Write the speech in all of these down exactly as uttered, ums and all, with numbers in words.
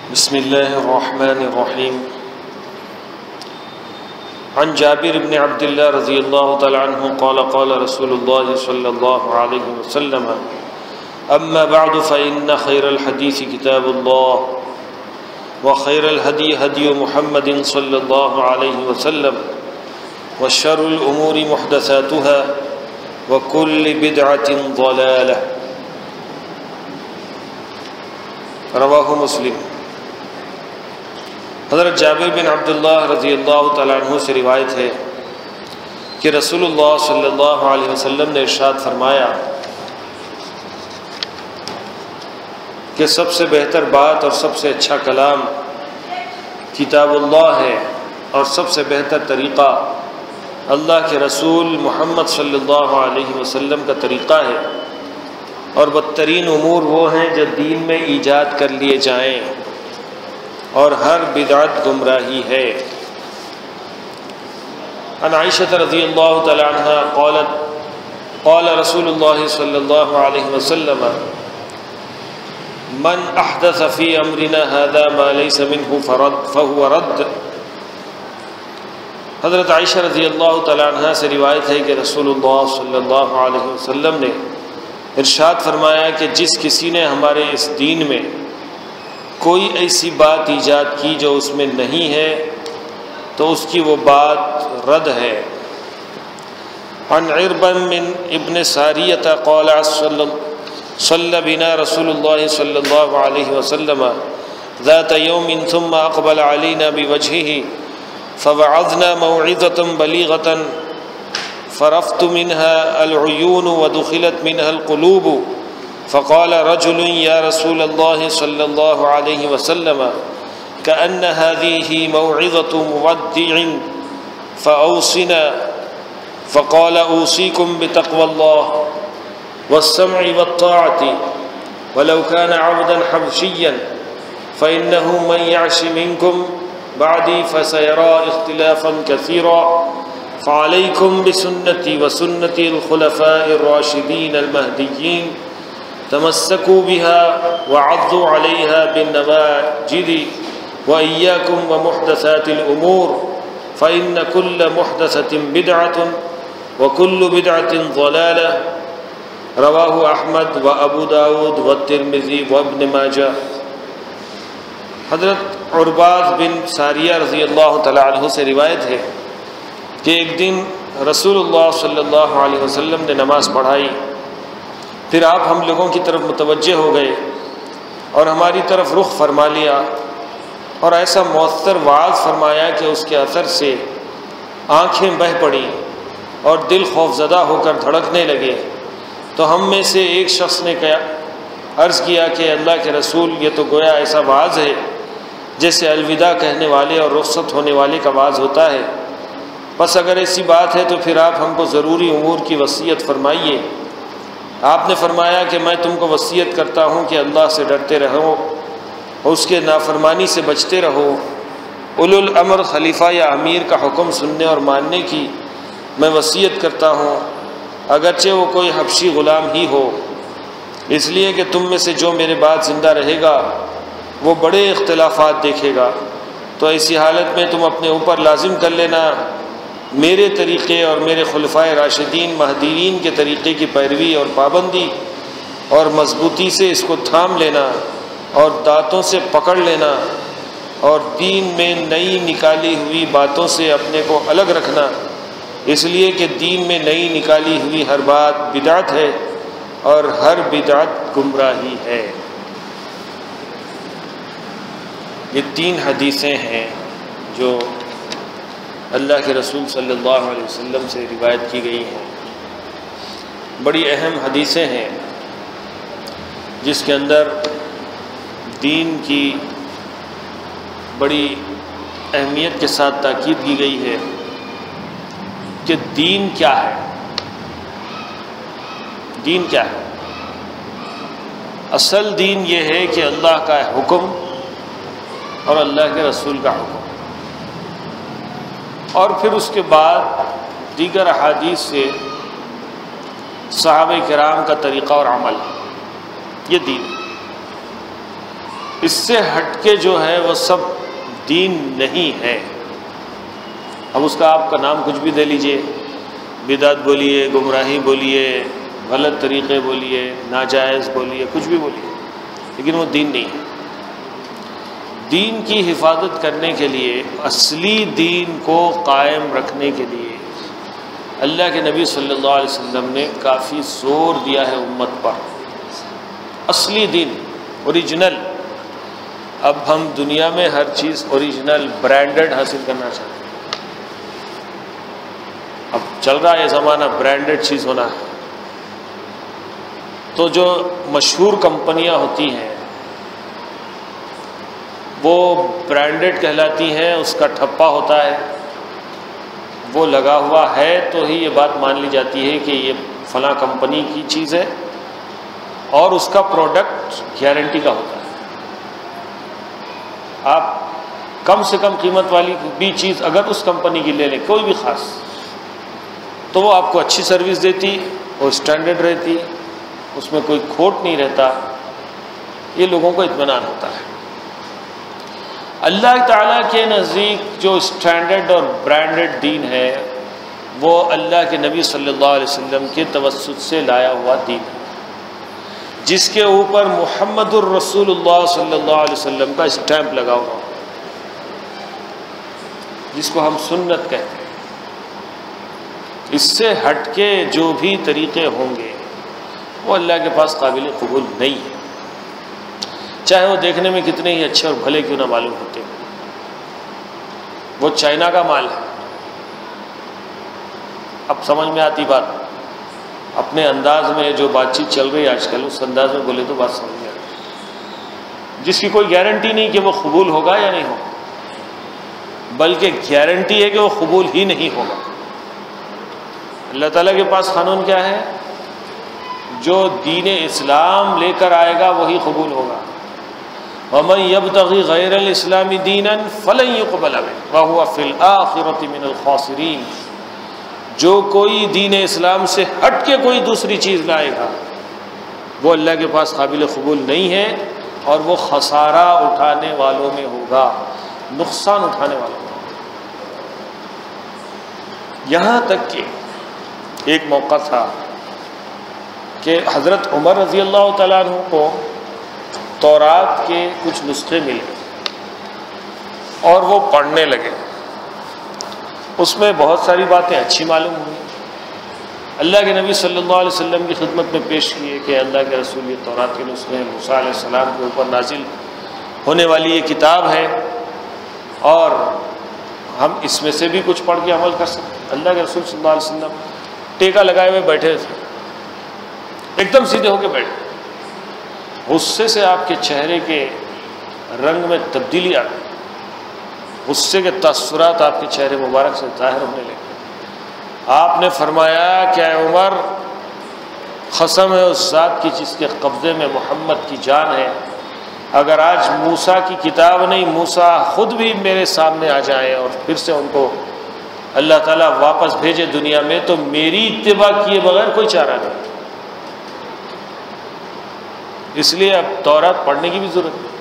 بسم اللہ الرحمن الرحیم عن جابر بن عبد اللہ رضی اللہ تعالی عنہ قال قال رسول اللہ صلی اللہ علیہ وسلم اما بعد فإن خیر الحدیث کتاب اللہ وخیر الہدی ہدی محمد صلی اللہ علیہ وسلم وشر الامور محدثاتها وكل بدعة ضلالة رواہ مسلم۔ حضرت جابر بن عبداللہ رضی اللہ تعالیٰ عنہ سے روایت ہے کہ رسول اللہ صلی اللہ علیہ وسلم نے ارشاد فرمایا کہ سب سے بہتر بات اور سب سے اچھا کلام کتاب اللہ ہے، اور سب سے بہتر طریقہ اللہ کے رسول محمد صلی اللہ علیہ وسلم کا طریقہ ہے، اور بدترین امور وہ ہیں جو دین میں ایجاد کر لیے جائیں، اور ہر بدعت گمراہی ہے۔ عن عائشہ رضی اللہ تعالی عنہ قالت قال رسول اللہ صلی اللہ علیہ وسلم من احدث فی امرنا هذا ما ليس منه فرد فهو رد۔ حضرت عائشہ رضی اللہ تعالی عنہ سے روایت ہے کہ رسول اللہ صلی اللہ علیہ وسلم نے ارشاد فرمایا کہ جس کسی نے ہمارے اس دین میں کوئی ایسی بات ایجاد کی جو اس میں نہیں ہے تو اس کی وہ بات رد ہے۔ عن عربا من ابن ساریہ قال صلی بنا رسول اللہ صلی اللہ علیہ وسلم ذات یوم ثم اقبل علینا بوجہہ فوعظنا موعظة بلیغة فرفت منها العیون ودخلت منها القلوب فقال رجل یا رسول اللہ صلی اللہ علیہ وسلم كأن هذه موعظة مودع فأوصنا فقال أوصيكم بتقوى الله والسمع والطاعة ولو كان عبدا حبشيا فإنه من يعش منكم بعدي فسيرى اختلافا كثيرا فعليكم بسنتي وسنة الخلفاء الراشدين المهديين تمسكوا بها وعضوا عليها بالنواجذ وإياكم ومحدثات الأمور فإن كل محدثة بدعة وكل بدعة ضلالة رواه أحمد وأبو داود والترمذي وابن ماجہ۔ حضرت عرباض بن ساریہ رضی اللہ تعالی عنہ سے روایت ہے کہ ایک دن رسول اللہ صلی اللہ علیہ وسلم نے نماز پڑھائی، پھر آپ ہم لوگوں کی طرف متوجہ ہو گئے اور ہماری طرف رخ فرما لیا، اور ایسا مؤثر وعظ فرمایا کہ اس کے اثر سے آنکھیں بہہ پڑیں اور دل خوف زدہ ہو کر دھڑکنے لگے۔ تو ہم میں سے ایک شخص نے کیا عرض کیا کہ اللہ کے رسول، یہ تو گویا ایسا وعظ ہے جیسے الوداع کہنے والے اور رخصت ہونے والے کا وعظ ہوتا ہے، بس اگر ایسی بات ہے تو پھر آپ ہم کو ضروری امور کی وصیت فرمائیے۔ آپ نے فرمایا کہ میں تم کو وصیت کرتا ہوں کہ اللہ سے ڈرتے رہو اور اس کے نافرمانی سے بچتے رہو۔ اولو الامر خلیفہ یا امیر کا حکم سننے اور ماننے کی میں وصیت کرتا ہوں، اگرچہ وہ کوئی حبشی غلام ہی ہو، اس لیے کہ تم میں سے جو میرے بعد زندہ رہے گا وہ بڑے اختلافات دیکھے گا، تو ایسی حالت میں تم اپنے اوپر لازم کر لینا میرے طریقے اور میرے خلفائے راشدین مہدیین کے طریقے کی پیروی اور پابندی، اور مضبوطی سے اس کو تھام لینا اور دانتوں سے پکڑ لینا، اور دین میں نئی نکالی ہوئی باتوں سے اپنے کو الگ رکھنا، اس لیے کہ دین میں نئی نکالی ہوئی ہر بات بدعت ہے اور ہر بدعت گمراہی ہے۔ یہ تین حدیثیں ہیں جو اللہ کے رسول صلی اللہ علیہ وسلم سے روایت کی گئی ہیں، بڑی اہم حدیثیں ہیں جس کے اندر دین کی بڑی اہمیت کے ساتھ تاکید کی گئی ہے کہ دین کیا ہے۔ دین کیا ہے؟ اصل دین یہ ہے کہ اللہ کا حکم اور اللہ کے رسول کا حکم، اور پھر اس کے بعد دیگر احادیث سے صحابہ کرام کا طریقہ اور عمل، یہ دین۔ اس سے ہٹ کے جو ہے وہ سب دین نہیں ہے۔ اب اس کا آپ کا نام کچھ بھی دے لیجئے، بدعت بولیے، گمراہی بولیے، غلط طریقے بولیے، ناجائز بولیے، کچھ بھی بولیے، لیکن وہ دین نہیں ہے۔ دین کی حفاظت کرنے کے لیے، اصلی دین کو قائم رکھنے کے لیے اللہ کے نبی صلی اللہ علیہ وسلم نے کافی زور دیا ہے امت پر۔ اصلی دین، اوریجنل۔ اب ہم دنیا میں ہر چیز اوریجنل، برانڈڈ حاصل کرنا چاہتے ہیں۔ اب چل رہا ہے یہ زمانہ برانڈڈ چیز ہونا ہے، تو جو مشہور کمپنیاں ہوتی ہیں وہ برانڈڈ کہلاتی ہیں، اس کا ٹھپا ہوتا ہے، وہ لگا ہوا ہے تو ہی یہ بات مان لی جاتی ہے کہ یہ فلاں کمپنی کی چیز ہے، اور اس کا پروڈکٹ گارنٹی کا ہوتا ہے۔ آپ کم سے کم قیمت والی بھی چیز اگر اس کمپنی کی لے لیں، کوئی بھی خاص، تو وہ آپ کو اچھی سروس دیتی، وہ اسٹینڈرڈ رہتی، اس میں کوئی کھوٹ نہیں رہتا، یہ لوگوں کو اطمینان ہوتا ہے۔ اللہ تعالیٰ کے نزدیک جو اسٹینڈرڈ اور برانڈڈ دین ہے وہ اللہ کے نبی صلی اللہ علیہ وسلم کے توسط سے لایا ہوا دین ہے، جس کے اوپر محمد الرسول اللہ صلی اللہ علیہ وسلم کا اسٹیمپ لگا ہوا، جس کو ہم سنت کہتے ہیں۔ اس سے ہٹ کے جو بھی طریقے ہوں گے وہ اللہ کے پاس قابل قبول نہیں ہے، چاہے وہ دیکھنے میں کتنے ہی اچھے اور بھلے کیوں نہ معلوم ہوتے ہیں۔ وہ چائنا کا مال ہے۔ اب سمجھ میں آتی بات، اپنے انداز میں جو بات چیت چل رہی ہے آج کل، اس انداز میں بولے تو بات سمجھ میں آتی، جس کی کوئی گارنٹی نہیں کہ وہ قبول ہوگا یا نہیں ہوگا، بلکہ گارنٹی ہے کہ وہ قبول ہی نہیں ہوگا۔ اللہ تعالیٰ کے پاس قانون کیا ہے؟ جو دین اسلام لے کر آئے گا وہی قبول ہوگا۔ وَمَن يَبْتَغِ غَيْرَ الْإِسْلَامِ دِينًا فَلَن يُقْبَلَ مِنْهُ وَهُوَ فِي الْآخِرَةِ مِنَ الْخَاسِرِينَ۔ جو کوئی دین اسلام سے ہٹ کے کوئی دوسری چیز لائے گا وہ اللہ کے پاس قابل قبول نہیں ہے، اور وہ خسارہ اٹھانے والوں میں ہوگا، نقصان اٹھانے والوں میں ہوگا۔ یہاں تک کہ ایک موقع تھا کہ حضرت عمر رضی اللہ تعالیٰ عنہ کو تورات کے کچھ نسخے ملے اور وہ پڑھنے لگے۔ اس میں بہت ساری باتیں اچھی معلوم ہوئی، اللہ کے نبی صلی اللہ علیہ وسلم کی خدمت میں پیش کیے کہ اللہ کے رسول، یہ تورات کے نسخے ہیں، موسیٰ علیہ السلام کے اوپر نازل ہونے والی یہ کتاب ہے، اور ہم اس میں سے بھی کچھ پڑھ کے عمل کر سکتے ہیں۔ اللہ کے رسول صلی اللہ علیہ وسلم ٹیکا لگائے ہوئے بیٹھے تھے، ایک دم سیدھے ہو کے بیٹھے، غصے سے آپ کے چہرے کے رنگ میں تبدیلی آ گئی، غصے کے تاثرات آپ کے چہرے مبارک سے ظاہر ہونے لگے۔ آپ نے فرمایا کہ اے عمر، قسم ہے اس ذات کی جس کے قبضے میں محمد کی جان ہے، اگر آج موسیٰ کی کتاب نہیں، موسیٰ خود بھی میرے سامنے آ جائیں اور پھر سے ان کو اللہ تعالیٰ واپس بھیجے دنیا میں، تو میری اتباع کیے بغیر کوئی چارہ نہیں۔ اس لیے اب تورات پڑھنے کی بھی ضرورت نہیں۔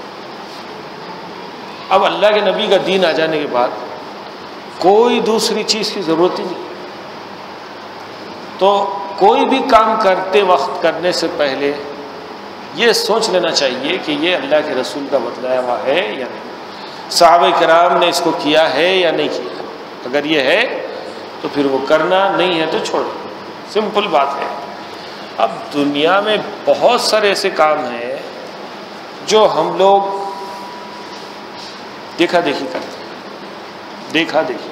اب اللہ کے نبی کا دین آ جانے کے بعد کوئی دوسری چیز کی ضرورت ہی نہیں، تو کوئی بھی کام کرتے وقت کرنے سے پہلے یہ سوچ لینا چاہیے کہ یہ اللہ کے رسول کا بتلایا ہوا ہے یا نہیں، صحابہ کرام نے اس کو کیا ہے یا نہیں کیا۔ اگر یہ ہے تو پھر وہ کرنا، نہیں ہے تو چھوڑو، سمپل بات ہے۔ اب دنیا میں بہت سارے ایسے کام ہیں جو ہم لوگ دیکھا دیکھی کرتے ہیں، دیکھا دیکھی،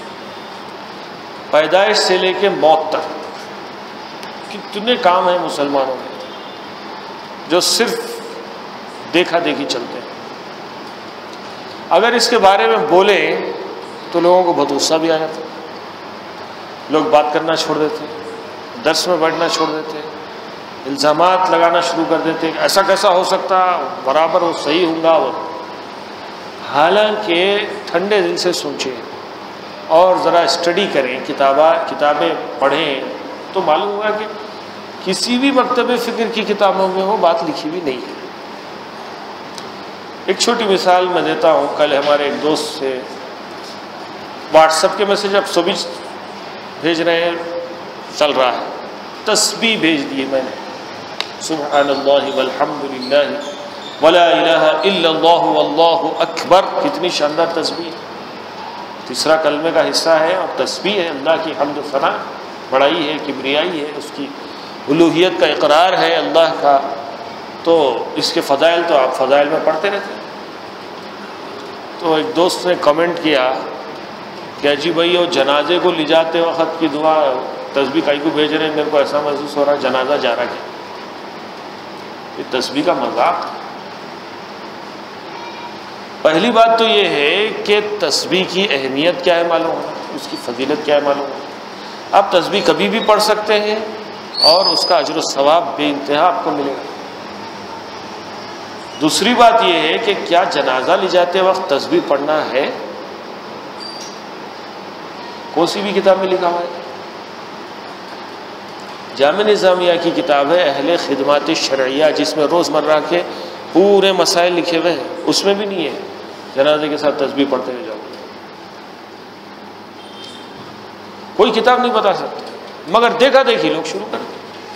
پیدائش سے لے کے موت تک کتنے کام ہیں مسلمانوں میں جو صرف دیکھا دیکھی چلتے ہیں۔ اگر اس کے بارے میں بولیں تو لوگوں کو بہت غصہ بھی آ جاتا ہے، لوگ بات کرنا چھوڑ دیتے، درس میں بیٹھنا چھوڑ دیتے، الزامات لگانا شروع کر دیتے کہ ایسا کیسا ہو سکتا، برابر وہ صحیح ہوں گا وہ۔ حالانکہ ٹھنڈے دل سے سوچیں اور ذرا اسٹڈی کریں، کتابیں کتابیں پڑھیں تو معلوم ہوگا کہ کسی بھی مکتب فکر کی کتابوں میں وہ بات لکھی بھی نہیں ہے۔ ایک چھوٹی مثال میں دیتا ہوں. کل ہمارے ایک دوست سے واٹس ایپ کے میسج اب سبھی بھیج رہے ہیں، چل رہا ہے، تسبیح بھیج دیے میں نے، سبحان اللہ والحمد للہ ولا الہ الا اللہ واللہ اکبر. کتنی شاندار تسبیح، تیسرا کلمے کا حصہ ہے اور تسبیح ہے، اللہ کی حمد و ثنا، بڑائی ہے، کبریائی ہے، اس کی الوہیت کا اقرار ہے اللہ کا. تو اس کے فضائل تو آپ فضائل میں پڑھتے رہتے ہیں. تو ایک دوست نے کمنٹ کیا کہ جی بھائی وہ جنازے کو لے جاتے وقت کی دعا تسبیح کائی کو بھیج رہے ہیں، میرے کو ایسا محسوس ہو رہا ہے جنازہ جا رہا ہے. یہ تسبیح کا مذاق. پہلی بات تو یہ ہے کہ تسبیح کی اہمیت کیا ہے معلوم ہے، اس کی فضیلت کیا ہے معلوم ہے. آپ تسبیح کبھی بھی پڑھ سکتے ہیں اور اس کا اجر و ثواب بے انتہا آپ کو ملے گا. دوسری بات یہ ہے کہ کیا جنازہ لے جاتے وقت تسبیح پڑھنا ہے؟ کون سی بھی کتاب میں لکھا ہوا ہے؟ جامع نظامیہ کی کتاب ہے اہل خدمات شرعیہ، جس میں روزمرہ کے پورے مسائل لکھے ہوئے ہیں، اس میں بھی نہیں ہے جنازے کے ساتھ تسبیح پڑھتے ہوئے جاؤ. کوئی کتاب نہیں بتا سکتی، مگر دیکھا دیکھی لوگ شروع کر دیں.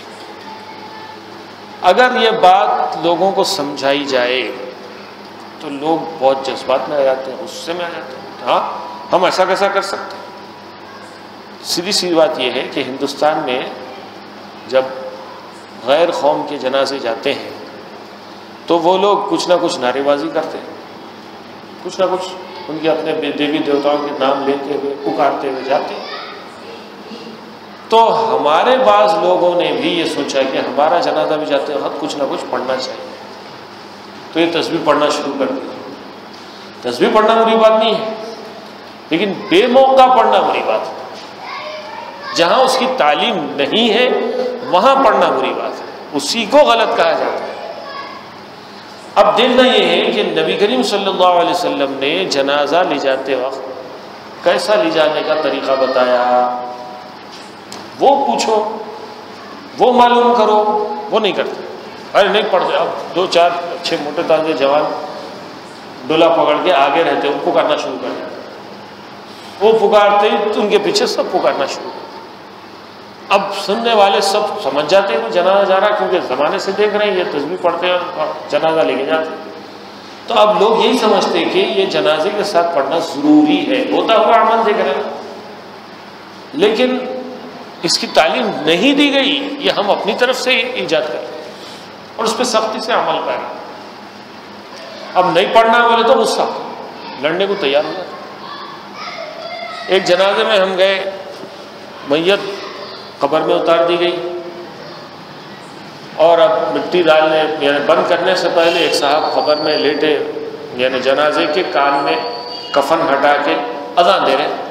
اگر یہ بات لوگوں کو سمجھائی جائے تو لوگ بہت جذبات میں آ جاتے ہیں، غصے میں آ جاتے ہیں. ہاں ہم ایسا کیسا کر سکتے ہیں؟ سیدھی سی بات یہ ہے کہ ہندوستان میں جب غیر قوم کے جنازے جاتے ہیں تو وہ لوگ کچھ نہ کچھ نعرے بازی کرتے ہیں، کچھ نہ کچھ ان کے اپنے دیوی دیوتاؤں کے نام لیتے ہوئے پکارتے ہوئے جاتے ہیں. تو ہمارے بعض لوگوں نے بھی یہ سوچا کہ ہمارا جنازہ بھی جاتے وقت کچھ نہ کچھ پڑھنا چاہیے، تو یہ تسبیح پڑھنا شروع کر دی. تسبیح پڑھنا بری بات نہیں ہے، لیکن بے موقع پڑھنا بری بات ہے. جہاں اس کی تعلیم نہیں ہے وہاں پڑھنا بری بات ہے، اسی کو غلط کہا جاتا ہے. اب دیکھنا یہ ہے کہ نبی کریم صلی اللہ علیہ وسلم نے جنازہ لے جاتے وقت کیسا لے جانے کا طریقہ بتایا، وہ پوچھو، وہ معلوم کرو. وہ نہیں کرتے، ارے نہیں پڑھتے. اب دو چار اچھے موٹے تازے جوان ڈولا پکڑ کے آگے رہتے، ان کو پکارنا شروع کر دیتے. وہ پکارتے تو ان کے پیچھے سب پکارنا شروع کر. اب سننے والے سب سمجھ جاتے ہیں وہ جنازہ جا رہا، کیونکہ زمانے سے دیکھ رہے ہیں یہ تسبیح پڑھتے ہیں اور جنازہ لے کے جاتے ہیں. تو اب لوگ یہی سمجھتے ہیں کہ یہ جنازے کے ساتھ پڑھنا ضروری ہے، ہوتا ہوا عمل دیکھ رہے ہیں. لیکن اس کی تعلیم نہیں دی گئی، یہ ہم اپنی طرف سے ایجاد کریں اور اس پہ سختی سے عمل کریں. اب نہیں پڑھنا بولے تو غصہ لڑنے کو تیار ہو جاتا. ایک جنازے میں ہم گئے، میت قبر میں اتار دی گئی اور اب مٹی ڈالنے یعنی بند کرنے سے پہلے ایک صاحب قبر میں لیٹے یعنی جنازے کے کان میں کفن ہٹا کے اذان دے رہے ہیں.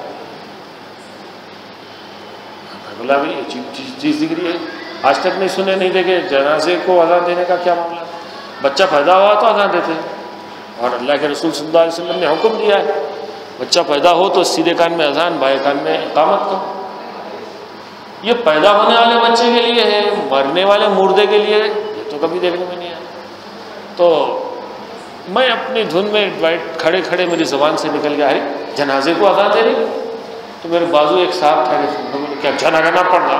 بولا بھائی عجیب چیز دکھ رہی ہے، آج تک نہیں سنے نہیں دیکھے جنازے کو اذان دینے کا کیا معاملہ. بچہ پیدا ہوا تو اذان دیتے ہیں، اور اللہ کے رسول صلی اللہ علیہ وسلم نے حکم دیا ہے بچہ پیدا ہو تو سیدھے کان میں اذان، بائیں کان میں اقامت کرو. یہ پیدا ہونے والے بچے کے لیے ہے، مرنے والے مردے کے لیے یہ تو کبھی دیکھنے میں نہیں آیا. تو میں اپنی دھن میں کھڑے کھڑے میری زبان سے نکل گیا ہے جنازے کو اذان دے رہی. تو میرے بازو ایک صاحب ٹھہرے، کیا جنازہ پڑھنا؟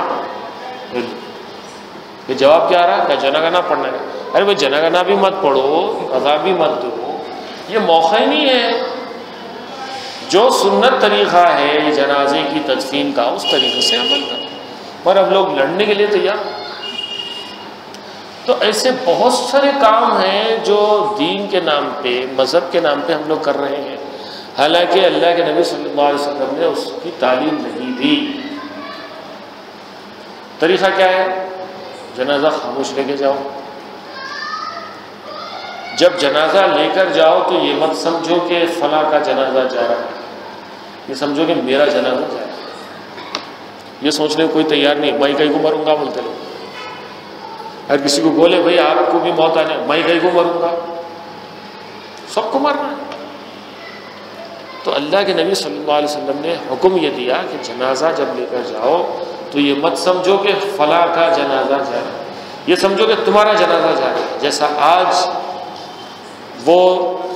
یہ جواب کیا آ رہا ہے، کیا جنازہ پڑھنا ہے؟ ارے بھائی جنازہ بھی مت پڑھو، اذان بھی مت دو، یہ موقع ہی نہیں ہے. جو سنت طریقہ ہے جنازے کی تدفین کا اس طریقے سے عمل کرو. پر اب لوگ لڑنے کے لیے تیار. تو ایسے بہت سارے کام ہیں جو دین کے نام پہ، مذہب کے نام پہ ہم لوگ کر رہے ہیں، حالانکہ اللہ کے نبی صلی اللہ علیہ وسلم نے اس کی تعلیم نہیں دی. طریقہ کیا ہے؟ جنازہ خاموش لے کے جاؤ. جب جنازہ لے کر جاؤ تو یہ مت سمجھو کہ فلاں کا جنازہ جا رہا ہے، یہ سمجھو کہ میرا جنازہ جا رہا ہے. یہ سوچنے کو کوئی تیار نہیں، میں کہیں کو مروں گا بولتے لوگ. اگر کسی کو بولے بھائی آپ کو بھی موت آنے، میں کہیں کو مروں گا، سب کو مرنا ہے. تو اللہ کے نبی صلی اللہ علیہ وسلم نے حکم یہ دیا کہ جنازہ جب لے کر جاؤ تو یہ مت سمجھو کہ فلاں کا جنازہ جا رہا ہے، یہ سمجھو کہ تمہارا جنازہ جا رہا ہے. جیسا آج وہ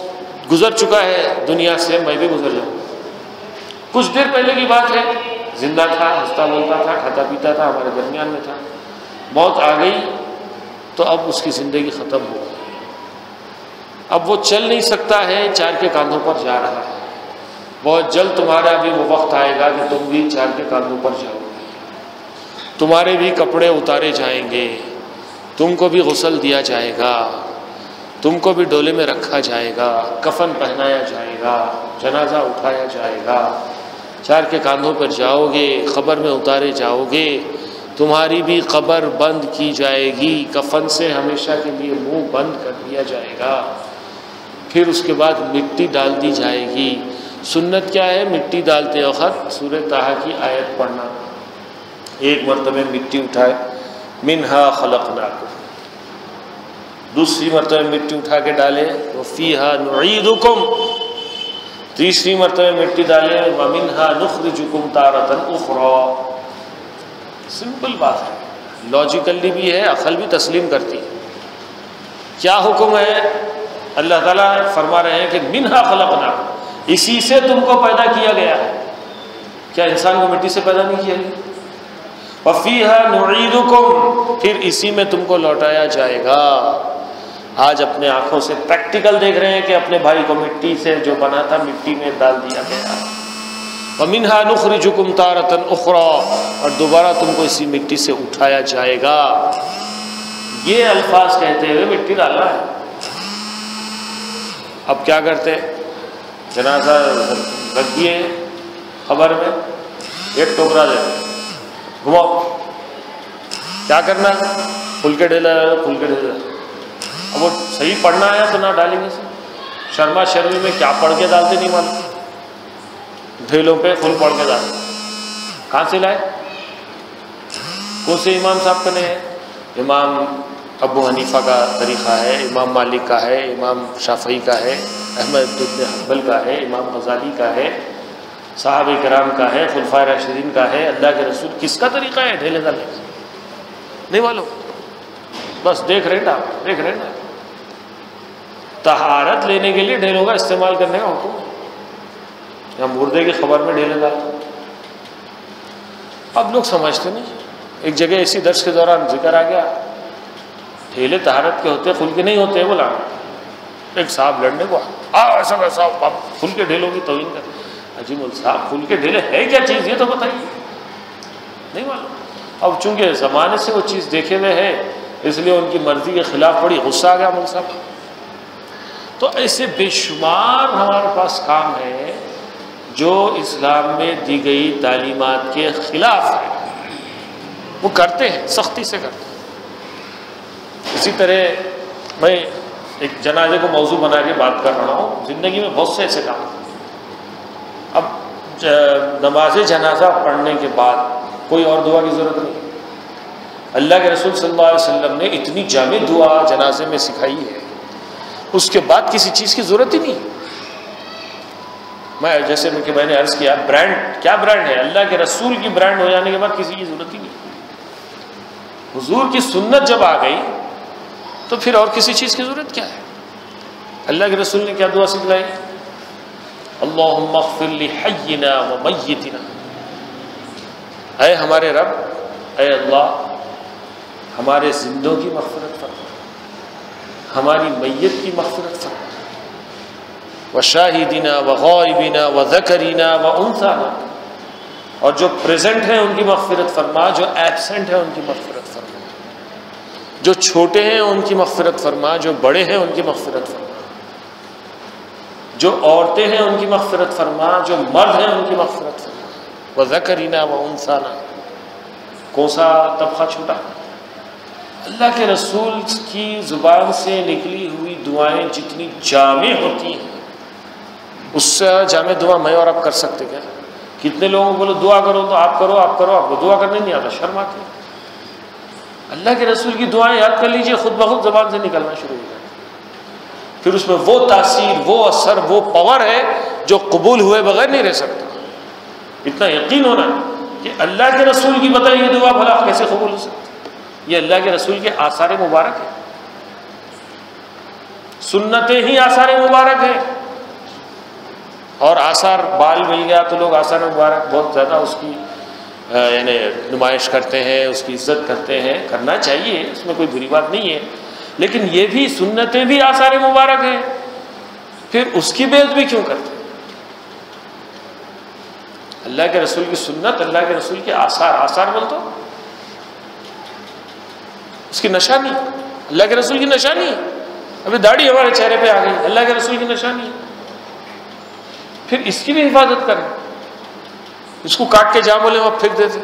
گزر چکا ہے دنیا سے، میں بھی گزر جاؤں. کچھ دیر پہلے کی بات ہے، زندہ تھا، ہنستا بولتا تھا، کھاتا پیتا تھا، ہمارے درمیان میں تھا. موت آ گئی تو اب اس کی زندگی ختم ہو گئی. اب وہ چل نہیں سکتا ہے، چار کے کاندھوں پر جا رہا ہے. بہت جلد تمہارا بھی وہ وقت آئے گا کہ تم بھی چار کے کاندھوں پر جاؤ گے. تمہارے بھی کپڑے اتارے جائیں گے، تم کو بھی غسل دیا جائے گا، تم کو بھی ڈولے میں رکھا جائے گا، کفن پہنایا جائے گا، جنازہ اٹھایا جائے گا. چار کے کاندھوں پر جاؤ گے، قبر میں اتارے جاؤ گے. تمہاری بھی قبر بند کی جائے گی، کفن سے ہمیشہ کے لیے منہ بند کر دیا جائے گا. پھر اس کے بعد مٹی ڈال دی جائے گی. سنت کیا ہے؟ مٹی ڈالتے وقت سورہ طٰہٰ کی آیت پڑھنا. ایک مرتبہ مٹی اٹھائے، منہا خلقناکم، دوسری مرتبہ مٹی اٹھا کے ڈالے وفیہا نعیدکم، تیسری مرتبہ مٹی ڈالے ومنہا نخرجکم تارۃ اخری. سمپل بات ہے، لاجیکلی بھی ہے، عقل بھی تسلیم کرتی ہے. کیا حکم ہے؟ اللہ تعالیٰ فرما رہے ہیں کہ منہا خلقناکم، اسی سے تم کو پیدا کیا گیا ہے. کیا انسان کو مٹی سے پیدا نہیں کیا گیا؟ وفیہا نعیدکم، پھر اسی میں تم کو لوٹایا جائے گا. آج اپنے آنکھوں سے پریکٹیکل دیکھ رہے ہیں کہ اپنے بھائی کو مٹی سے جو بنا تھا مٹی میں ڈال دیا گیا. وَمِنْهَا نُخْرِجُكُمْ تَارَةً أُخْرَى، اور دوبارہ تم کو اسی مٹی سے اٹھایا جائے گا. یہ الفاظ کہتے ہوئے مٹی ڈالنا ہے. اب کیا کرتے؟ جنازہ رکھ دیے قبر میں، ایک ٹوکرا دے گھماؤ. کیا کرنا؟ پھول کے ڈھیلا، پھول کے ڈھیلا. اب وہ صحیح پڑھنا ہے تو نہ ڈالیں گے. شرما شرمی میں کیا پڑھ کے ڈالتے نہیں معلوم، ڈھیلوں پہ پھول پڑھ کے ڈالتے. کہاں سے لائے؟ کون سے امام صاحب کا نہیں ہے؟ امام ابو حنیفہ کا طریقہ ہے، امام مالک کا ہے، امام شافعی کا ہے، احمد بن حنبل کا ہے، امام غزالی کا ہے، صحابہ کرام کا ہے، خلفائے راشدین کا ہے. اللہ کے رسول کس کا طریقہ ہے ڈھیلے ڈالنے کا؟ نہیں معلوم. بس دیکھ رہے نا، دیکھ رہے نا. طہارت لینے کے لیے ڈھیلوں کا استعمال کرنے کا حکم ہے. ہم مردے کی خبر میں ڈھیلے ڈالتے. اب لوگ سمجھتے نہیں. ایک جگہ اسی درس کے دوران ذکر آ گیا، ڈھیلے طہارت کے ہوتے، کھل کے نہیں ہوتے. بولا ایک صاحب لڑنے کو آ ایسا ویسا کھل کے ڈھیلوں کی توہین کر. اجی مول صاحب کھل کے ڈھیلے ہے کیا چیز یہ تو بتائیے. نہیں معلوم. اب چونکہ زمانے سے وہ چیز دیکھے ہوئے ہے اس لیے ان کی مرضی کے خلاف بڑی غصہ آ گیا مول صاحب. تو ایسے بے شمار ہمارے پاس کام ہے جو اسلام میں دی گئی تعلیمات کے خلاف ہے، وہ کرتے ہیں، سختی سے کرتے ہیں. اسی طرح میں ایک جنازے کو موضوع بنا کے بات کر رہا ہوں. زندگی میں بہت سے ایسے کام ہیں. اب نماز جنازہ پڑھنے کے بعد کوئی اور دعا کی ضرورت نہیں. اللہ کے رسول صلی اللہ علیہ وسلم نے اتنی جامع دعا جنازے میں سکھائی ہے، اس کے بعد کسی چیز کی ضرورت ہی نہیں. میں جیسے کہ میں نے عرض کیا، برانڈ کیا برانڈ ہے؟ اللہ کے رسول کی برانڈ ہو جانے کے بعد کسی کی ضرورت ہی نہیں. حضور کی سنت جب آ گئی تو پھر اور کسی چیز کی ضرورت کیا ہے؟ اللہ کے رسول نے کیا دعا سکھلائی؟ اللہم اغفر لحینا و میتنا، اے ہمارے رب، اے اللہ ہمارے زندوں کی مغفرت فرما، ہماری میت کی مغفرت فرما، وشاہدنا و غائبنا و ذکرنا و انثانا، اور جو پریزنٹ ہیں ان کی مغفرت فرما، جو ایبسنٹ ہیں ان کی مغفرت فرما، جو چھوٹے ہیں ان کی مغفرت فرما، جو بڑے ہیں ان کی مغفرت فرما، جو عورتیں ہیں ان کی مغفرت فرما، جو مرد ہیں ان کی مغفرت فرما. وذکرنا و انثانا، کون سا طبقہ چھوٹا؟ اللہ کے رسول کی زبان سے نکلی ہوئی دعائیں جتنی جامع ہوتی ہیں اس سے جامع دعا میں اور آپ کر سکتے کیا؟ کتنے لوگوں کو بولو دعا کرو تو آپ کرو آپ کرو آپ کو دعا کرنے نہیں آتا، شرم آتی ہے. اللہ کے رسول کی دعائیں یاد کر لیجئے، خود بخود زبان سے نکلنا شروع ہو جائے. پھر اس میں وہ تاثیر، وہ اثر، وہ پاور ہے جو قبول ہوئے بغیر نہیں رہ سکتا. اتنا یقین ہونا کہ اللہ کے رسول کی بتائی یہ دعا بھلا کیسے قبول ہو سکتی؟ یہ اللہ کے رسول کے آثار مبارک ہیں، سنتیں ہی آثار مبارک ہیں. اور آثار بال مل گیا تو لوگ آثار مبارک بہت زیادہ اس کی یعنی نمائش کرتے ہیں، اس کی عزت کرتے ہیں، کرنا چاہیے، اس میں کوئی بری بات نہیں ہے، لیکن یہ بھی سنتیں بھی آثار مبارک ہیں، پھر اس کی بے ادبی کیوں کرتے ہیں؟ اللہ کے رسول کی سنت، اللہ کے رسول کے آثار، آثار بول تو اس کی نشانی، اللہ کے رسول کی نشانی ہے۔ ابھی داڑھی ہمارے چہرے پہ آ گئی، اللہ کے رسول کی نشانی ہے، پھر اس کی بھی حفاظت کریں، اس کو کاٹ کے جا بولے وہ پھینک دیتے،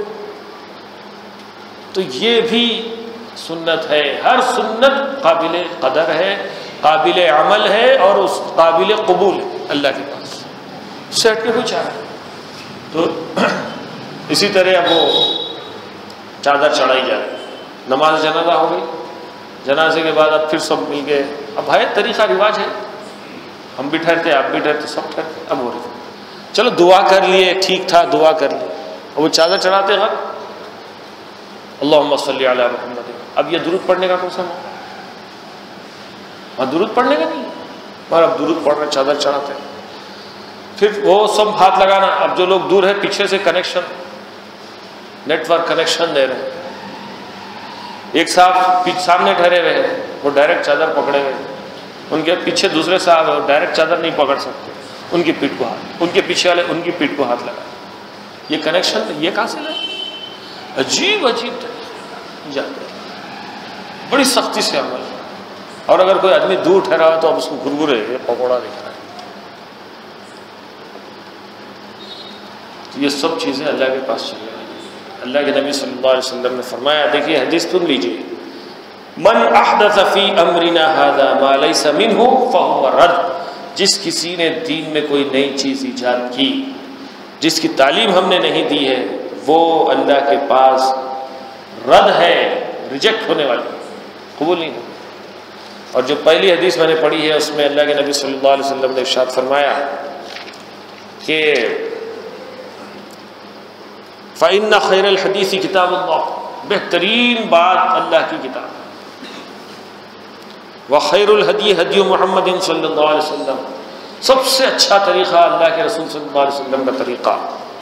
تو یہ بھی سنت ہے۔ ہر سنت قابل قدر ہے، قابل عمل ہے، اور اس قابل قبول ہے اللہ کے پاس، اس سے ہٹ کے کوئی چاہ رہا ہے۔ تو اسی طرح اب وہ چادر چڑھائی جائے، نماز جنازہ ہو گئی، جنازے کے بعد اب پھر سب مل گئے، اب ہے طریقہ رواج ہے، ہم بھی ٹھہرتے آپ بھی ٹھہرتے سب ٹھہرتے، اب ہو رہے چلو دعا کر لیے، ٹھیک تھا دعا کر لیے، اور وہ چادر چڑھاتے ہیں اللہم صلی علی محمد، اب یہ درود پڑھنے کا کون سا موقع؟ اور درود پڑھنے کا نہیں، اور اب درود پڑھ رہے چادر چڑھاتے ہیں، پھر وہ سب ہاتھ لگانا، اب جو لوگ دور ہے پیچھے سے کنیکشن، نیٹ ورک کنیکشن دے رہے ہیں، ایک صاحب سامنے ٹھہرے ہوئے ہیں، وہ ڈائریکٹ چادر پکڑے ہوئے ہیں، ان کے پیچھے دوسرے صاحب ہیں، وہ ڈائریکٹ چادر نہیں پکڑ سکتے، ان کی پیٹھ کو ہاتھ، ان کے پیچھے والے ان کی پیٹھ کو ہاتھ لگا، یہ کنیکشن یہ کہاں سے ہے؟ عجیب عجیب جاتے ہیں، بڑی سختی سے عمل، اور اگر کوئی آدمی دور ٹھہرا ہوا تو اب اس کو گرگرے یہ پکوڑا دکھ رہا ہے، یہ سب چیزیں اللہ کے پاس چلی آئی۔ اللہ کے نبی صلی اللہ علیہ وسلم نے فرمایا، دیکھیے حدیث سن لیجیے، من احدث فی امرنا ھذا ما لیس منہ فہو رد، جس کسی نے دین میں کوئی نئی چیز ایجاد کی جس کی تعلیم ہم نے نہیں دی ہے، وہ اللہ کے پاس رد ہے، ریجیکٹ ہونے والی، قبول نہیں ہوگی۔ اور جو پہلی حدیث میں نے پڑھی ہے اس میں اللہ کے نبی صلی اللہ علیہ وسلم نے ارشاد فرمایا کہ فَإِنَّ خَيْرَ الْحَدِيثِ کتاب اللہ، بہترین بات اللہ کی کتاب، وَخَيْرُ الْهَدِيِ هَدْيُ مُحَمَّدٍ صلی اللہ علیہ وسلم، سب سے اچھا طریقہ اللہ کے رسول صلی اللہ علیہ وسلم کا طریقہ،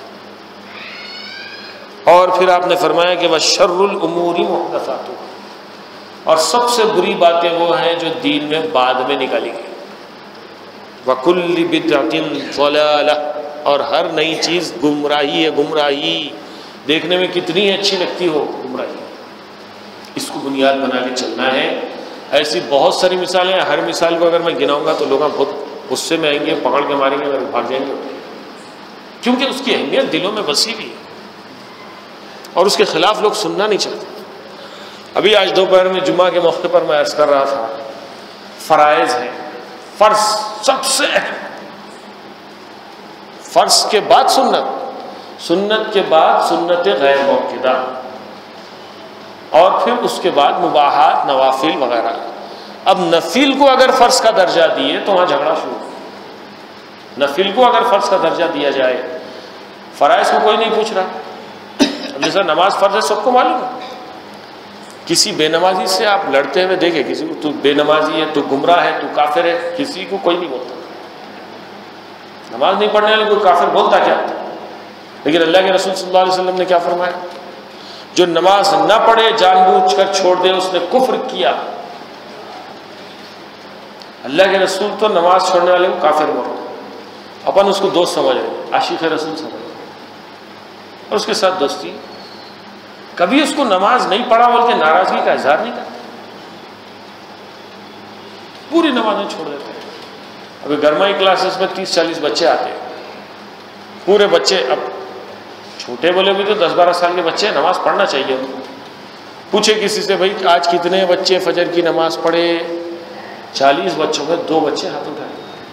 اور پھر آپ نے فرمایا کہ وَشَرُّ الْأُمُورِ مُحْدَثَاتُهَا، اور سب سے بری باتیں وہ ہیں جو دین میں بعد میں نکالی گئی، وَكُلِّ بِدْعَةٍ ضَلَالَةٍ، اور ہر نئی چیز گمراہی ہے، گمراہی دیکھنے میں کتنی اچھی لگتی ہو، گمراہی، اس کو بنیاد بنا کے چلنا ہے۔ ایسی بہت ساری مثالیں ہیں، ہر مثال کو اگر میں گناؤں گا تو لوگ بہت غصے میں آئیں گے، پکڑ کے ماریں گے، اگر بھاگ جائیں گے، کیونکہ اس کی اہمیت دلوں میں بسی ہوئی ہے اور اس کے خلاف لوگ سننا نہیں چاہتے۔ ابھی آج دوپہر میں جمعہ کے موقع پر میں عرض کر رہا تھا، فرائض ہیں، فرض سب سے اہم، فرض کے بعد سنت، سنت کے بعد سنت غیر موقدہ، اور پھر اس کے بعد مباحات، نوافل وغیرہ۔ اب نفل کو اگر فرض کا درجہ دیے تو وہاں جھگڑا شروع، نفل کو اگر فرض کا درجہ دیا جائے، فرائض کو کوئی نہیں پوچھ رہا، اب جیسا نماز فرض ہے سب کو معلوم ہے، کسی بے نمازی سے آپ لڑتے ہوئے دیکھیں، کسی کو تو بے نمازی ہے، تو گمراہ ہے، تو کافر ہے، کسی کو کوئی نہیں بولتا، نماز نہیں پڑھنے والے کوئی کافر بولتا کیا؟ لیکن اللہ کے رسول صلی اللہ علیہ وسلم نے کیا فرمایا؟ جو نماز نہ پڑھے جان بوجھ کر چھوڑ دے اس نے کفر کیا۔ اللہ کے رسول تو نماز چھوڑنے والے کو کافر بولتے، اپن اس کو دوست سمجھ رہے، عاشق رسول سمجھ رہے، اور اس کے ساتھ دوستی، کبھی اس کو نماز نہیں پڑھا بول کے ناراضگی کا اظہار نہیں کرتے، پوری نمازیں چھوڑ دیتے ہیں۔ ابھی گرمائی کلاسز میں تیس چالیس بچے آتے ہیں، پورے بچے، اب چھوٹے بولے بھی تو دس بارہ سال کے بچے، نماز پڑھنا چاہیے ان کو، پوچھے کسی سے بھائی آج کتنے بچے فجر کی نماز پڑھے؟ چالیس بچوں میں دو بچے ہاتھ اٹھائے،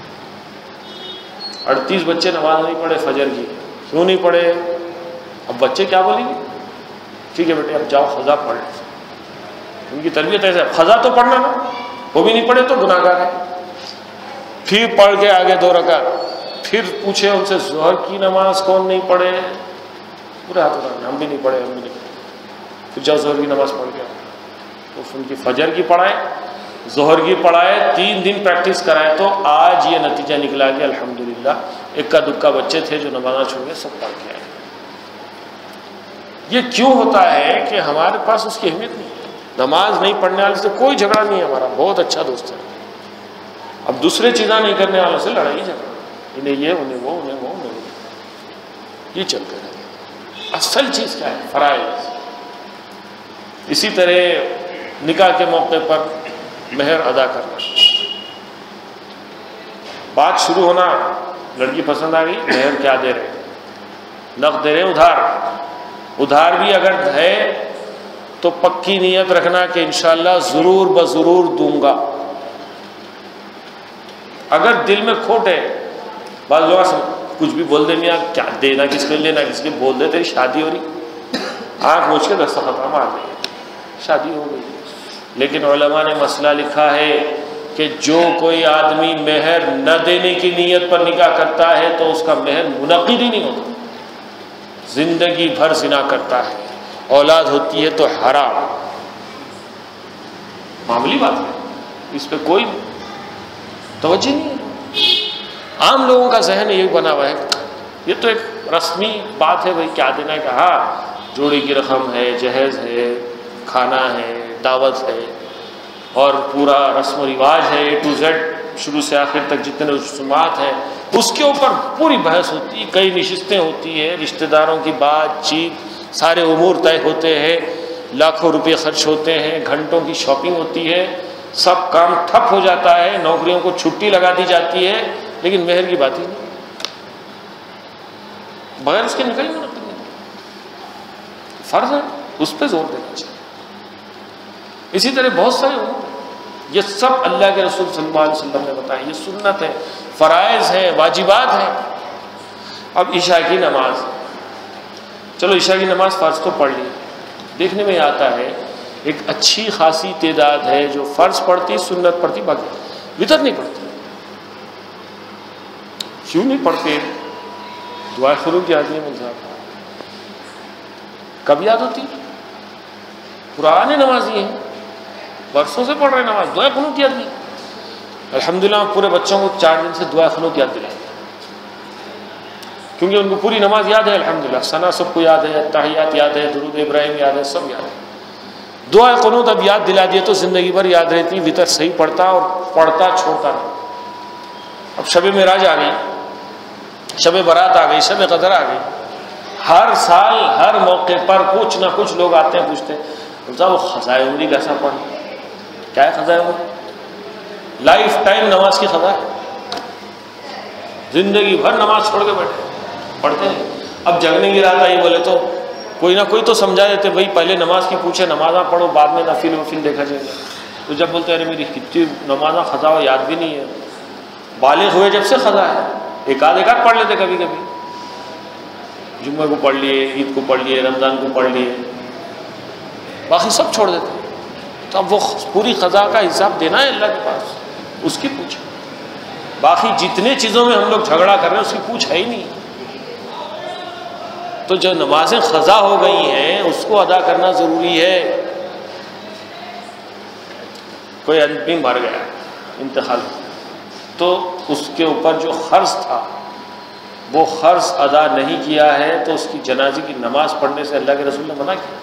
اڑتیس بچے نماز نہیں پڑھے فجر کی، کیوں نہیں پڑھے؟ اب بچے کیا بولیں گے؟ ٹھیک ہے بیٹے اب جاؤ خضا پڑھ لیں، ان کی تربیت ایسے، خضا تو پڑھنا نا، وہ بھی نہیں پڑھے تو گناہ گار ہے۔ پھر پڑھ کے آگے دو رکعت، پھر پوچھے ان سے ظہر کی نماز کون نہیں پڑھے؟ پورے ہاتھ اٹھائے، ہم بھی نہیں پڑھے، ہم بھی نہیں پڑھے۔ پھر جاؤ ظہر کی نماز پڑھ کے آؤ، تو ان کی فجر کی پڑھائے، ظہر کی پڑھائے، تین دن پریکٹس کرائے، تو آج یہ نتیجہ نکلا کہ الحمدللہ اکا دکا بچے تھے جو نماز چھوڑ کے سب پڑھ کے آئے. یہ کیوں ہوتا ہے کہ ہمارے پاس اس کی اہمیت نہیں ہے. نماز نہیں پڑھنے والے سے کوئی جھگڑا نہیں ہے، ہمارا بہت اچھا دوست ہے. اب دوسرے چیزاں نہیں کرنے والوں سے لڑائی جھگڑا، انہیں یہ انہیں وہ انہیں وہ انہیں وہ، یہ چلتے رہتے. اصل چیز کیا ہے؟ فرائض. اسی طرح نکاح کے موقع پر مہر ادا کرنا. بات شروع ہونا، لڑکی پسند آ گئی، مہر کیا دے رہے؟ نقد دے رہے ادھار؟ ادھار بھی اگر ہے تو پکی نیت رکھنا کہ انشاءاللہ ضرور بضرور دوں گا. اگر دل میں کھوٹ ہے، بعض لوگ کچھ بھی بول دیں میاں کیا دینا کس کو لینا کس کے، بول دے تیری شادی ہو رہی، آنکھ موچ کے دستخط مار دیں، شادی ہو گئی. لیکن علماء نے مسئلہ لکھا ہے کہ جو کوئی آدمی مہر نہ دینے کی نیت پر نکاح کرتا ہے تو اس کا مہر منعقد ہی نہیں ہوتا، زندگی بھر زنا کرتا ہے، اولاد ہوتی ہے تو حرام. معمولی بات ہے، اس پہ کوئی توجہ نہیں ہے. عام لوگوں کا ذہن یہی بنا ہوا ہے یہ تو ایک رسمی بات ہے، بھائی کیا دینا ہے، کہ ہاں جوڑی کی رقم ہے، جہیز ہے، کھانا ہے، دعوت ہے، اور پورا رسم و رواج ہے اے ٹو زیڈ شروع سے آخر تک جتنے رسومات ہیں اس کے اوپر پوری بحث ہوتی ہے. کئی نشستیں ہوتی ہیں، رشتہ داروں کی بات چیت، سارے امور طے ہوتے ہیں، لاکھوں روپے خرچ ہوتے ہیں، گھنٹوں کی شاپنگ ہوتی ہے، سب کام ٹھپ ہو جاتا ہے، نوکریوں کو چھٹی لگا دی جاتی ہے، لیکن مہر کی بات ہی نہیں، بغیر اس کے نکل ہی نہیں. فرض ہے، اس پہ زور دینا چاہیے. اسی طرح بہت سارے امور ہیں، یہ سب اللہ کے رسول صلی اللہ علیہ وسلم نے بتایا، یہ سنت ہے، فرائض ہیں، واجبات ہیں. اب عشاء کی نماز، چلو عشاء کی نماز فرض تو پڑھ لی، دیکھنے میں آتا ہے ایک اچھی خاصی تعداد ہے جو فرض پڑھتی، سنت پڑھتی، باقی وتر نہیں پڑھتی. کیوں نہیں پڑھتے؟ دعا خروج یاد نہیں ملتا. کب یاد ہوتی؟ پرانے نمازی ہیں، برسوں سے پڑھ رہے نماز، دعا خنوت یاد نہیں. الحمدللہ پورے بچوں کو چار دن سے دعا خنوت یاد دلائیں، کیونکہ ان کو پوری نماز یاد ہے. الحمدللہ ثنا سب کو یاد ہے، تحیات یاد ہے، درود ابراہیم یاد ہے، سب یاد ہے. دعا قنوت اب یاد دلا دیے تو زندگی بھر یاد رہتی. وطر صحیح پڑھتا اور پڑھتا چھوڑتا نہیں. اب شب معراج آ گئی، شب برات آ گئی، شب قدر آ گئی. ہر سال ہر موقع پر کچھ نہ کچھ لوگ آتے ہیں پوچھتے ہیں وہ خزائے عمری کیسا پڑھیں؟ کیا ہے خزائے عمری؟ لائف ٹائم نماز کی خزا ہے، زندگی بھر نماز چھوڑ کے بیٹھے پڑھتے ہیں. اب جگنے کی رات آئی بولے تو کوئی نہ کوئی تو سمجھا دیتے بھائی پہلے نماز کی پوچھے، نمازاں پڑھو، بعد میں نفل وفل دیکھا جائے گا. تو جب بولتے ہیں ارے میری کتنی نمازاں خزا ہو یاد بھی نہیں ہے، بالغ ہوئے جب سے خزا ہے، ایک آدھ ایک آدھ پڑھ لیتے کبھی کبھی، جمعہ کو پڑھ لیے، عید کو پڑھ لیے، رمضان کو پڑھ لیے، باقی سب چھوڑ دیتے. تو اب وہ پوری قضا کا حساب دینا ہے اللہ کے پاس، اس کی پوچھ. باقی جتنے چیزوں میں ہم لوگ جھگڑا کر رہے ہیں اس کی پوچھ ہے ہی نہیں. تو جو نمازیں قضا ہو گئی ہیں اس کو ادا کرنا ضروری ہے. کوئی آدمی مر گیا، انتقال، تو اس کے اوپر جو قرض تھا وہ قرض ادا نہیں کیا ہے تو اس کی جنازے کی نماز پڑھنے سے اللہ کے رسول نے منع کیا.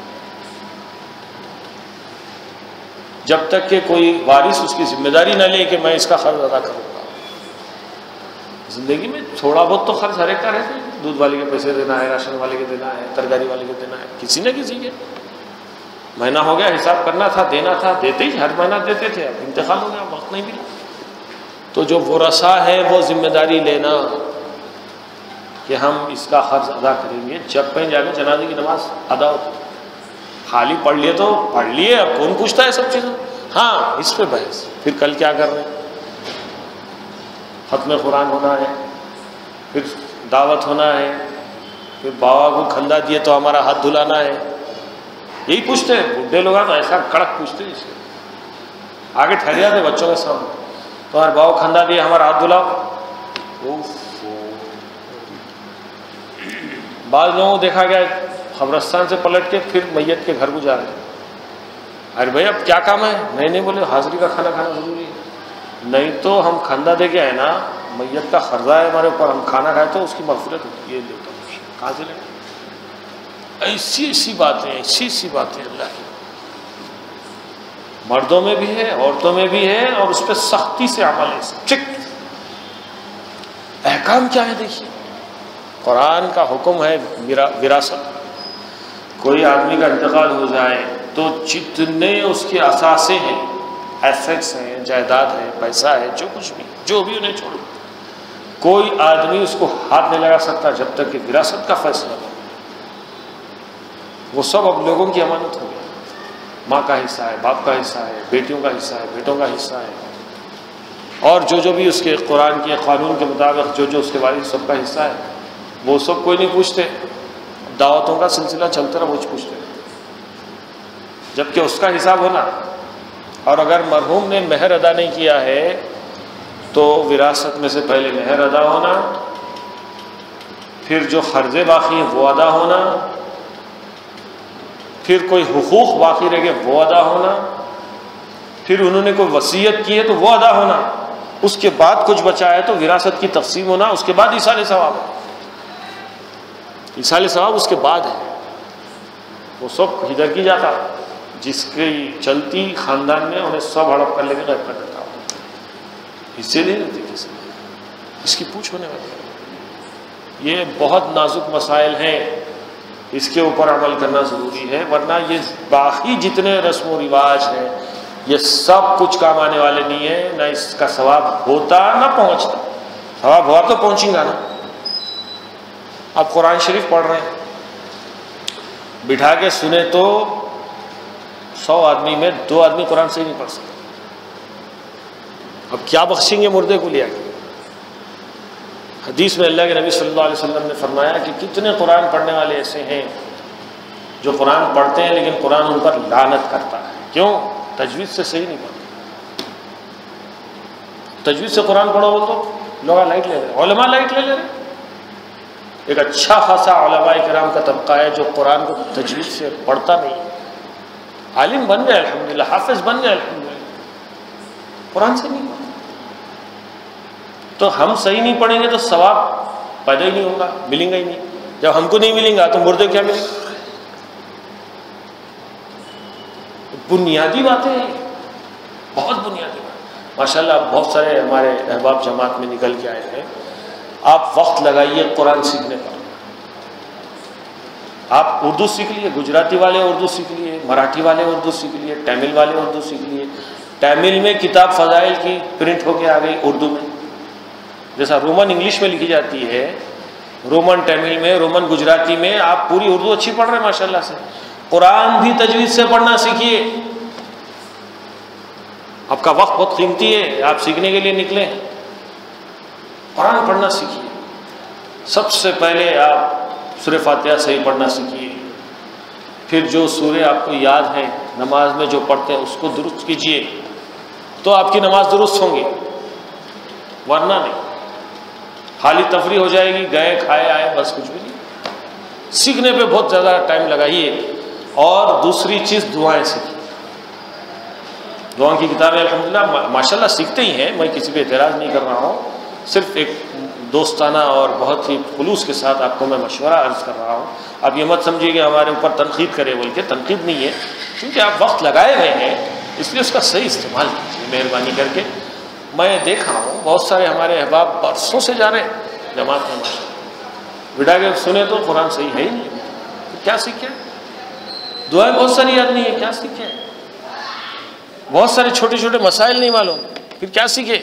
جب تک کہ کوئی وارث اس کی ذمہ داری نہ لے کہ میں اس کا قرض ادا کروں گا. زندگی میں تھوڑا بہت تو خرچ ہر ایک کا رہتا ہے، دودھ والے کے پیسے دینا ہے، راشن والے کے دینا ہے، ترکاری والے کے دینا ہے، کسی نہ کسی کے. مہینہ ہو گیا، حساب کرنا تھا، دینا تھا، دیتے ہی ہر مہینہ دیتے تھے، اب انتقال ہو گیا، وقت نہیں ملا. تو جو ورثاء ہے وہ ذمہ داری لینا کہ ہم اس کا قرض ادا کریں گے. جب کہیں جا کے جنازے کی نماز ادا ہوتی، خالی پڑھ لیے تو پڑھ لیے، اب کون پوچھتا ہے سب چیزیں. ہاں اس پہ بحث، پھر کل کیا کر رہے ہیں، ختم قرآن ہونا ہے، پھر دعوت ہونا ہے، پھر بابا کو کھندا دیے تو ہمارا ہاتھ دھلانا ہے. یہی پوچھتے ہیں بڈھے لوگ، تو ایسا کڑک پوچھتے ہیں. اسے آگے ٹھہر جاتے بچوں کے سامنے، تمہارے بابا کھندا دیے ہمارا ہاتھ دھلاؤ. بعض لوگوں کو دیکھا گیا قبرستان سے پلٹ کے پھر میت کے گھر کو جا رہے ہیں. ارے بھائی اب کیا کام ہے؟ نہیں نہیں بولے حاضری کا کھانا کھانا ضروری ہے. نہیں تو ہم کھندا دے کے آئے نا، میت کا قرضہ ہے ہمارے اوپر، ہم کھانا کھائے تو اس کی مغفرت ہوتی ہے، یہ لیتا ہوں کہاں سے لیں؟ ایسی ایسی باتیں ایسی ایسی باتیں اللہ کی، مردوں میں بھی ہے عورتوں میں بھی ہے، اور اس پہ سختی سے عمل ہے، اسٹرکٹ احکام کیا ہے دیکھیے۔ قرآن کا حکم ہے وراثت، کوئی آدمی کا انتقال ہو جائے تو جتنے اس کے اثاثے ہیں، ایسٹس ہیں، جائیداد ہے، پیسہ ہے، جو کچھ بھی جو بھی انہیں چھوڑے، کوئی آدمی اس کو ہاتھ نہیں لگا سکتا جب تک کہ وراثت کا فیصلہ ہو۔ وہ سب اب لوگوں کی امانت ہو گئی، ماں کا حصہ ہے، باپ کا حصہ ہے، بیٹیوں کا حصہ ہے، بیٹوں کا حصہ ہے، اور جو جو بھی اس کے قرآن کے قانون کے مطابق جو جو اس کے والد سب کا حصہ ہے، وہ سب کوئی نہیں پوچھتے، دعوتوں کا سلسلہ چلتا رہا، وہ پوچھتے جبکہ اس کا حساب ہونا۔ اور اگر مرحوم نے مہر ادا نہیں کیا ہے تو وراثت میں سے پہلے مہر ادا ہونا، پھر جو قرضے باقی ہیں وہ ادا ہونا، پھر کوئی حقوق باقی رہ گئے وہ ادا ہونا، پھر انہوں نے کوئی وصیت کی ہے تو وہ ادا ہونا، اس کے بعد کچھ بچا ہے تو وراثت کی تقسیم ہونا، اس کے بعد ایصال ثواب ہے۔ ایصال ثواب اس کے بعد ہے، وہ سب ادھر کی جاتا، جس کی چلتی خاندان میں انہیں سب ہڑپ کر لے کے غائب کر دیتا ہوں، حصے نہیں دیتے کسی، اس کی پوچھ ہونے والی ہے۔ یہ بہت نازک مسائل ہیں، اس کے اوپر عمل کرنا ضروری ہے، ورنہ یہ باقی جتنے رسم و رواج ہیں یہ سب کچھ کام آنے والے نہیں ہیں، نہ اس کا ثواب ہوتا نہ پہنچتا۔ ثواب ہوا تو پہنچیں گا نا۔ آپ قرآن شریف پڑھ رہے ہیں، بٹھا کے سنے تو سو آدمی میں دو آدمی قرآن سے ہی نہیں پڑھ سکتے، اب کیا بخشیں گے مردے کو لیا کے؟ حدیث میں اللہ کے نبی صلی اللہ علیہ وسلم نے فرمایا کہ کتنے قرآن پڑھنے والے ایسے ہیں جو قرآن پڑھتے ہیں لیکن قرآن ان پر لعنت کرتا ہے، کیوں؟ تجوید سے صحیح نہیں پڑھتے۔ تجوید سے قرآن پڑھو بول تو لوگ لائٹ لے رہے، علماء لائٹ لے لے رہے۔ ایک اچھا خاصا علماء کرام کا طبقہ ہے جو قرآن کو تجوید سے پڑھتا نہیں ہے، عالم بن گئے الحمدللہ، حافظ بن گئے الحمدللہ، قرآن سے نہیں پڑھتے۔ تو ہم صحیح نہیں پڑھیں گے تو ثواب پیدا ہی نہیں ہوگا، ملیں گا ہی نہیں۔ جب ہم کو نہیں ملیں گا تو مردے کیا ملیں گا؟ بنیادی باتیں ہیں، بہت بنیادی بات۔ ماشاءاللہ بہت سارے ہمارے احباب جماعت میں نکل کے آئے ہیں، آپ وقت لگائیے قرآن سیکھنے پر۔ آپ اردو سیکھ لیے، گجراتی والے اردو سیکھ لیے، مراٹھی والے اردو سیکھ لیے، تامل والے اردو سیکھ لیے۔ تامل میں کتاب فضائل کی پرنٹ ہو کے آ گئی اردو میں، جیسا رومن انگلش میں لکھی جاتی ہے، رومن تامل میں، رومن گجراتی میں، آپ پوری اردو اچھی پڑھ رہے ہیں ماشاءاللہ سے۔ قرآن بھی تجوید سے پڑھنا سیکھیے، آپ کا وقت بہت قیمتی ہے، آپ سیکھنے کے لیے نکلے ہیں، قرآن پڑھنا سیکھیے۔ سب سے پہلے آپ سورہ فاتحہ صحیح پڑھنا سیکھیے، پھر جو سورے آپ کو یاد ہیں نماز میں جو پڑھتے ہیں اس کو درست کیجیے تو آپ کی نماز درست ہوں گی، ورنہ نہیں، خالی تفریح ہو جائے گی، گئے کھائے آئے بس، کچھ بھی نہیں۔ سیکھنے پہ بہت زیادہ ٹائم لگائیے۔ اور دوسری چیز دعائیں سیکھیے، دعاؤں کی کتابیں الحمدللہ ماشاءاللہ سیکھتے ہی ہیں، میں کسی پہ اعتراض نہیں کر رہا ہوں، صرف ایک دوستانہ اور بہت ہی خلوص کے ساتھ آپ کو میں مشورہ عرض کر رہا ہوں۔ آپ یہ مت سمجھیے کہ ہمارے اوپر تنقید کرے بول کے، تنقید نہیں ہے، کیونکہ آپ وقت لگائے ہوئے ہیں اس لیے اس کا صحیح استعمال کیجیے مہربانی کر کے۔ میں دیکھ رہا ہوں بہت سارے ہمارے احباب برسوں سے جا رہے ہیں جماعت میں، بٹھا کے سنے تو قرآن صحیح ہے ہی نہیں، تو کیا سیکھے؟ دعائیں بہت ساری یاد نہیں ہے، کیا سیکھے؟ بہت سارے چھوٹے چھوٹے مسائل نہیں معلوم، پھر کیا سیکھے؟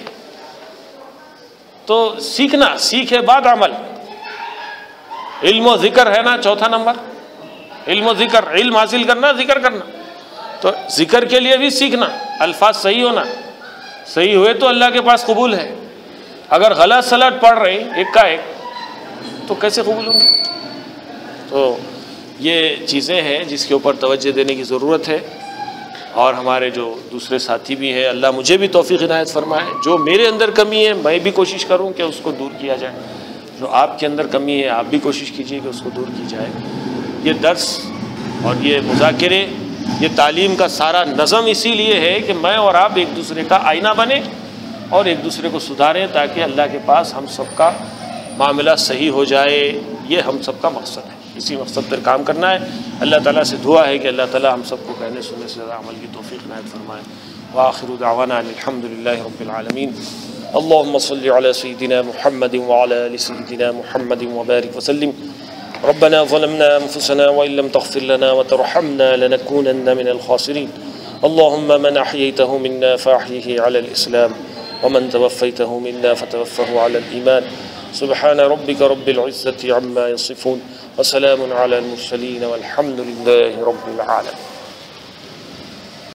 تو سیکھنا، سیکھے بعد عمل۔ علم و ذکر ہے نا چوتھا نمبر، علم و ذکر، علم حاصل کرنا، ذکر کرنا۔ تو ذکر کے لیے بھی سیکھنا، الفاظ صحیح ہونا، صحیح ہوئے تو اللہ کے پاس قبول ہے، اگر غلط سلط پڑھ رہے ایک کا ایک تو کیسے قبول ہوں گے؟ تو یہ چیزیں ہیں جس کے اوپر توجہ دینے کی ضرورت ہے، اور ہمارے جو دوسرے ساتھی بھی ہیں، اللہ مجھے بھی توفیق عنایت فرمائے، جو میرے اندر کمی ہے میں بھی کوشش کروں کہ اس کو دور کیا جائے، جو آپ کے اندر کمی ہے آپ بھی کوشش کیجیے کہ اس کو دور کی جائے۔ یہ درس اور یہ مذاکرے، یہ تعلیم کا سارا نظم اسی لیے ہے کہ میں اور آپ ایک دوسرے کا آئینہ بنے اور ایک دوسرے کو سدھاریں تاکہ اللہ کے پاس ہم سب کا معاملہ صحیح ہو جائے. یہ ہم سب کا مقصد ہے، اسی مقصد پر کام کرنا ہے. اللہ تعالیٰ سے دعا ہے کہ اللہ تعالیٰ ہم سب کو کہنے سننے سے زیادہ عمل کی توفیق عنایت فرمائے. وآخر دعوانا ان الحمد للہ رب العالمین. اللهم صل على سيدنا محمد وعلى آل سيدنا محمد وبارك وسلم. ربنا ظلمنا أنفسنا وإن لم تغفر لنا وترحمنا لنكونن من الخاسرين. اللهم من أحييته منا فأحيه على الإسلام ومن توفيته منا فتوفه على الإيمان. سبحان ربك رب العزة عما يصفون وسلام على المرسلين والحمد لله رب العالمين.